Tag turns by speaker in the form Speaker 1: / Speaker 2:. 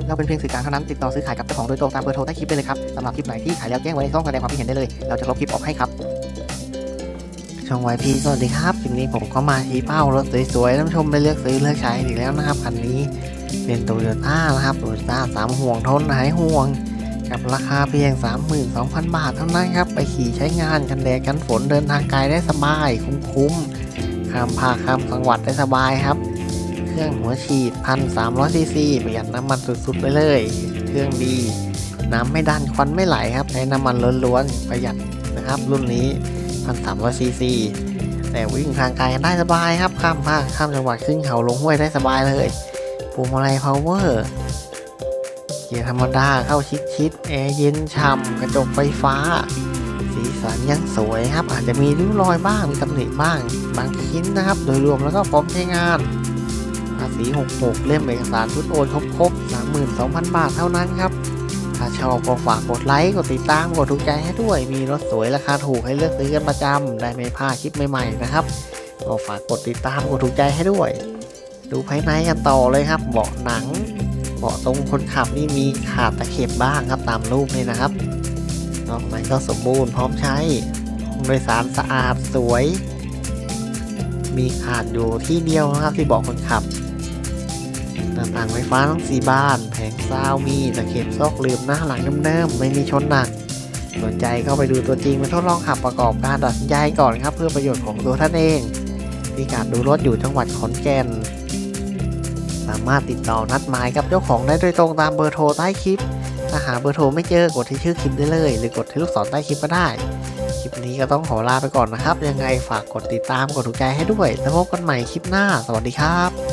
Speaker 1: เราเป็นเพียงสื่อกลางเท่านั้นติดต่อซื้อขายกับเจ้าของโดยตรงตามเบอร์โทรใต้คลิปได้เลยครับสำหรับคลิปไหนที่ขายแล้วแจ้งไว้ในช่องแสดงความคิดเห็นได้เลยเราจะลบคลิปออกให้ครับช่องไวพีสวัสดีครับคลิปนี้ผมก็มาชี้เป้ารถสวยๆท่านผู้ชมได้เลือกซื้อเลือกใช้อีกแล้วนะครับคันนี้เป็นโตโยต้านะครับโตโยต้า3ห่วงทนหายห่วงกับราคาเพียง 32,000 บาทเท่านั้นครับไปขี่ใช้งานกันแดดกันฝนเดินทางไกลได้สบายคุ้มๆข้ามภาคข้ามจังหวัดได้สบายครับเครื่องหัวฉีด 1,300 ซีซีประหยัดน้ำมันสุดๆไปเลยเครื่องดีน้ำไม่ดันควันไม่ไหลครับใช้น้ำมันล้วนๆประหยัดนะครับรุ่นนี้ 1,300 ซีซีแต่วิ่งทางไกลได้สบายครับข้ามภาคข้ามจังหวัดขึ้นเขาลงห้วยได้สบายเลยพวงมาลัยพาวเวอร์เกียร์ธรรมดาเข้าชิดแอร์เย็นฉ่ำกระจกไฟฟ้าสีสันยังสวยครับอาจจะมีริ้วรอยบ้างมีตำหนิบ้างบางชิ้นนะครับโดยรวมแล้วก็พร้อมใช้งานภาษี66เล่มเอกสารชุดโอนครบ 32,000 บาทเท่านั้นครับถ้าชอบก็ฝากกดไลค์กดติดตามกดถูกใจให้ด้วยมีรถสวยราคาถูกให้เลือกซื้อกันประจำได้ไม่พลาดคลิปใหม่ๆนะครับก็ฝากกดติดตามกดถูกใจให้ด้วยดูภายในกันต่อเลยครับเบาะหนังเบาะตรงคนขับนี่มีขาดตะเข็บบ้างครับตามรูปนี่นะครับนอกนั้นก็สมบูรณ์พร้อมใช้ห้องโดยสารสะอาดสวยมีขาดอยู่ที่เดียวนะครับที่เบาะคนขับหน้าต่างไฟฟ้าทั้ง4บานแผงซาวมีตะเข็บซอกลืมหน้าหลังเดิมๆไม่มีชนหนักสนใจก็ไปดูตัวจริงมาทดลองขับประกอบการตัดสินใจก่อนครับเพื่อประโยชน์ของตัวท่านเองพิกัดดูรถอยู่จังหวัดขอนแก่นสามารถติดต่อนัดหมายกับเจ้าของได้โดยตรงตามเบอร์โทรใต้คลิปถ้าหาเบอร์โทรไม่เจอกดที่ชื่อคลิปได้เลยหรือกดที่ลูกศรใต้คลิปก็ได้คลิปนี้ก็ต้องขอลาไปก่อนนะครับยังไงฝากกดติดตามกดถูกใจให้ด้วยแล้วพบกันใหม่คลิปหน้าสวัสดีครับ